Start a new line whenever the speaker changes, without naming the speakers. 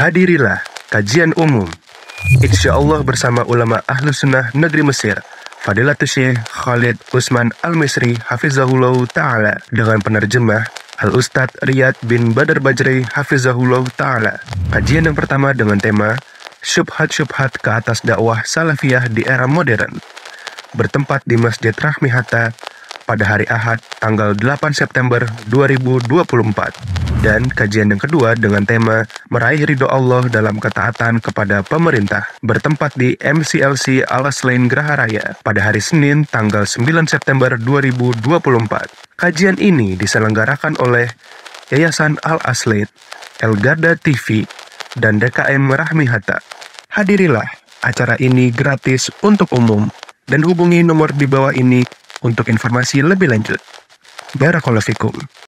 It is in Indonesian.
Hadirilah kajian umum, insya Allah bersama ulama Ahlus Sunnah Negeri Mesir, Fadilatul Syekh Khalid Usman Al-Misri Hafizahullah Ta'ala, dengan penerjemah Al-Ustadz Riyad bin Badar Bajri Hafizahullah Ta'ala. Kajian yang pertama dengan tema Syubhat-syubhat ke atas dakwah salafiyah di era modern, bertempat di Masjid Rahmi Hatta pada hari Ahad tanggal 8 September 2024. Dan kajian yang kedua dengan tema Meraih Ridho Allah dalam Ketaatan kepada Pemerintah, bertempat di MCLC Al-Aslain Geraha Raya pada hari Senin tanggal 9 September 2024. Kajian ini diselenggarakan oleh Yayasan Al-Aslain, El Garda TV, dan DKM Rahmi Hatta. Hadirilah acara ini gratis untuk umum dan hubungi nomor di bawah ini untuk informasi lebih lanjut. Barakallahu fikum.